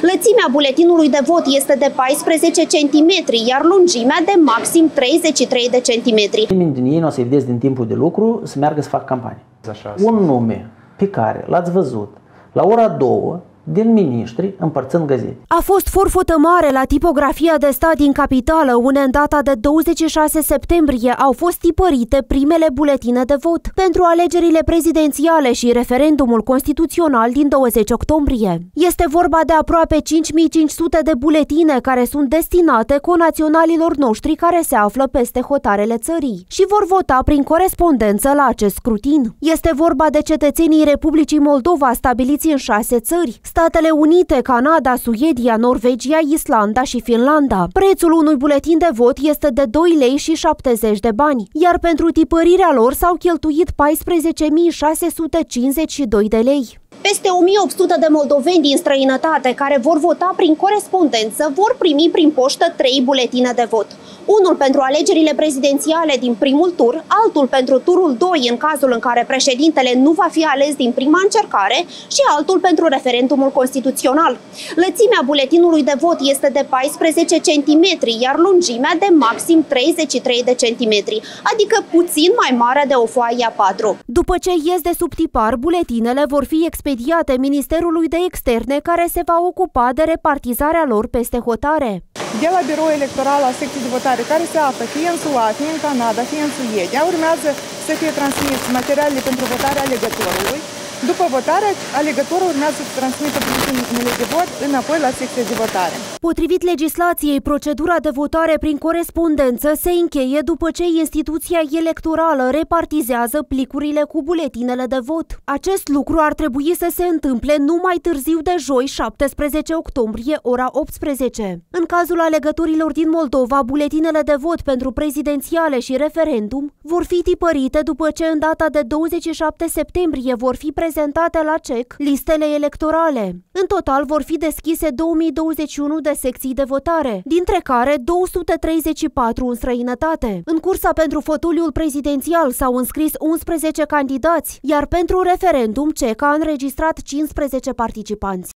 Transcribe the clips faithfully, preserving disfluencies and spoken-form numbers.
Lățimea buletinului de vot este de paisprezece centimetri, iar lungimea de maxim treizeci și trei de centimetri. Nimeni din ei nu o să-i vedeți din timpul de lucru să meargă să facă campanie. Așa. Un nume pe care l-ați văzut la ora două din miniștri împărțând gazete. A fost forfotă mare la tipografia de stat din capitală, unde în data de douăzeci și șase septembrie au fost tipărite primele buletine de vot pentru alegerile prezidențiale și referendumul constituțional din douăzeci octombrie. Este vorba de aproape cinci mii cinci sute de buletine care sunt destinate conaționalilor noștri care se află peste hotarele țării și vor vota prin corespondență la acest scrutin. Este vorba de cetățenii Republicii Moldova stabiliți în șase țări: Statele Unite, Canada, Suedia, Norvegia, Islanda și Finlanda. Prețul unui buletin de vot este de doi lei și șaptezeci de bani, iar pentru tipărirea lor s-au cheltuit paisprezece mii șase sute cincizeci și doi de lei. Peste o mie opt sute de moldoveni din străinătate care vor vota prin corespondență vor primi prin poștă trei buletine de vot. Unul pentru alegerile prezidențiale din primul tur, altul pentru turul doi în cazul în care președintele nu va fi ales din prima încercare și altul pentru referendumul constituțional. Lățimea buletinului de vot este de paisprezece centimetri, iar lungimea de maxim treizeci și trei de centimetri, adică puțin mai mare de o foaie A patru. După ce ies de sub tipar, buletinele vor fi expediate Ministerului de Externe, care se va ocupa de repartizarea lor peste hotare. De la biroul electoral al secției de votare, care se află fie în S U A, fie în Canada, fie în Suedia, urmează să fie transmis materialele pentru votarea alegătorului. După votare, alegătorul urmează să transmită buletinele de vot înapoi la secția de votare. Potrivit legislației, procedura de votare prin corespondență se încheie după ce instituția electorală repartizează plicurile cu buletinele de vot. Acest lucru ar trebui să se întâmple nu mai târziu de joi, șaptesprezece octombrie, ora optsprezece. În cazul alegătorilor din Moldova, buletinele de vot pentru prezidențiale și referendum vor fi tipărite după ce în data de douăzeci și șapte septembrie vor fi prezentate la C E C listele electorale. În total vor fi deschise două mii douăzeci și unu de secții de votare, dintre care două sute treizeci și patru în străinătate. În cursa pentru fotoliul prezidențial s-au înscris unsprezece candidați, iar pentru referendum C E C a înregistrat cincisprezece participanți.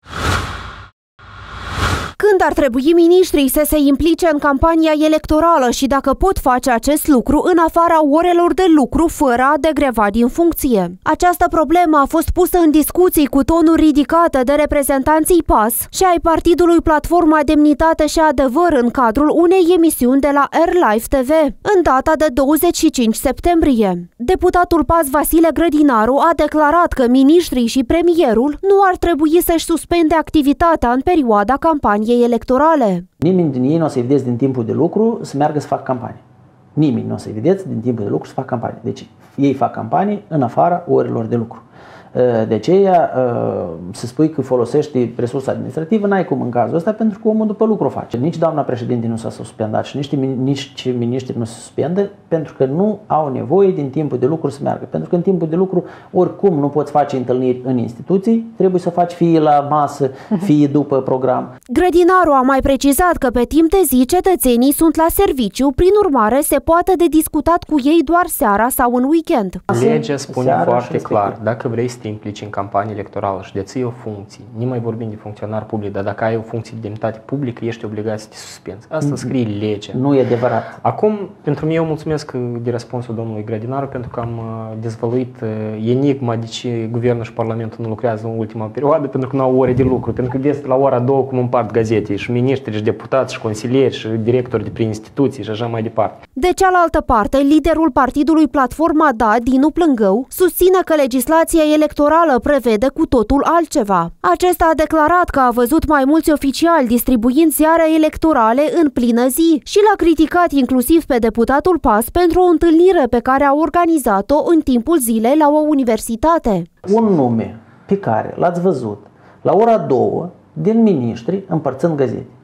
Când ar trebui miniștrii să se implice în campania electorală și dacă pot face acest lucru în afara orelor de lucru fără a degreva din funcție? Această problemă a fost pusă în discuții cu tonuri ridicate de reprezentanții P A S și ai partidului Platforma Demnitate și Adevăr în cadrul unei emisiuni de la AirLive T V în data de douăzeci și cinci septembrie. Deputatul P A S Vasile Grădinaru a declarat că miniștrii și premierul nu ar trebui să-și suspende activitatea în perioada campaniei electorale. Nimeni din ei nu o să-i vedeți din timpul de lucru să meargă să facă campanie. Nimeni nu o să-i vedeți din timpul de lucru să facă campanie. Deci ei fac campanie în afara orelor de lucru. De aceea, să spui că folosești resursa administrativă, n-ai cum în cazul ăsta, pentru că omul după lucru o face. Nici doamna președinte nu s-a suspendat și nici, nici miniștrii nu se suspendă, pentru că nu au nevoie din timpul de lucru să meargă. Pentru că în timpul de lucru, oricum nu poți face întâlniri în instituții, trebuie să faci fie la masă, fie după program. Grădinaru a mai precizat că pe timp de zi cetățenii sunt la serviciu, prin urmare se poate de discutat cu ei doar seara sau în weekend. Legea spune foarte clar, dacă vrei să te implici în campanie electorală și de ții o funcție, nu mai vorbim de funcționar public, dar dacă ai o funcție de demnitate publică, ești obligat să te suspenzi. Asta scrie legea. Nu e adevărat. Acum, pentru mine, eu mulțumesc de răspunsul domnului Grădinaru, pentru că am dezvăluit enigma de ce guvernul și parlamentul nu lucrează în ultima perioadă, pentru că nu au ore de lucru, pentru că vezi la ora două cum împart gazete și miniștri și deputați și consilieri și directori de prin instituții și așa mai departe. De cealaltă parte, liderul partidului Platforma Da, Dinu Plângău, susține că legislația electorală prevede cu totul altceva. Acesta a declarat că a văzut mai mulți oficiali distribuind ziare electorale în plină zi și l-a criticat inclusiv pe deputatul P A S pentru o întâlnire pe care a organizat-o în timpul zilei la o universitate. Un nume pe care l-ați văzut la ora două din miniștri împărțând gazete.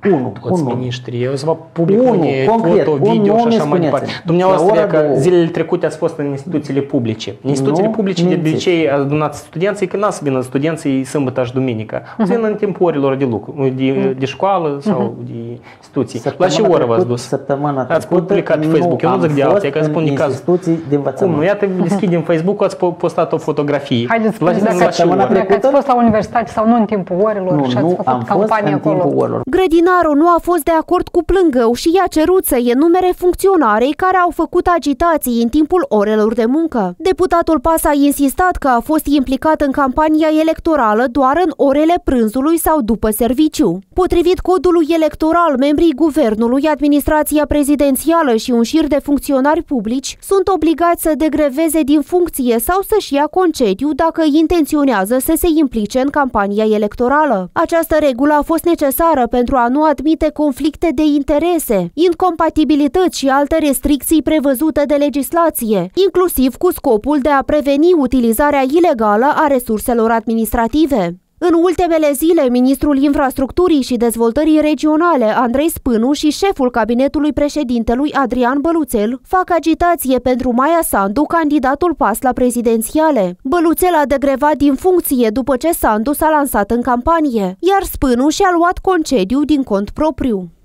Unu, Toți un miniștrii, eu să vă public unii concret, foto, un video și nume așa mai spuneți-mi. departe. Dumneavoastră, La ora că două. zilele trecute ați fost în instituțiile publice. În instituțiile Nu publice de mințiți. obicei adunați studenții, că n-a să vină studenții sâmbătă și duminică. O să vină în timpul orelor de lucru, de, de școală sau de instituții. La ce oră v-ați dus? Săptămâna Ați trecută publicat pe Facebook. Eu nu zic de alții, că spun din caz. instituții de învățământ. Cum nu? Iată, deschidem Facebook, ați postat o fotografie. Haideți, La, spuneți la, dacă, ce oră? dacă ați fost la universitate sau nu în timpul orelor Nu, și ați nu făcut am fost campanie în acolo. timpul orilor. Grădinarul nu a fost de acord cu Plângău și i-a cerut să enumere funcționarii care au făcut agitații în timpul orelor de muncă. Deputatul Pas a insistat că a fost implicat în campania electorală doar în orele prânzului sau după serviciu. Potrivit codului electoral, membrii guvernului, administrația prezidențială și un șir de funcționari publici sunt obligați să degreveze din funcție sau să-și ia concediu dacă intenționează să se implice în campania electorală. Această regulă a fost necesară pentru a nu admite conflicte de interese, incompatibilități și alte restricții prevăzute de legislație, inclusiv cu scopul de a preveni utilizarea ilegală a resurselor administrative. În ultimele zile, ministrul Infrastructurii și Dezvoltării Regionale, Andrei Spânu, și șeful cabinetului președintelui, Adrian Băluțel, fac agitație pentru Maia Sandu, candidatul Pas la prezidențiale. Băluțel a degrevat din funcție după ce Sandu s-a lansat în campanie, iar Spânu și-a luat concediu din cont propriu.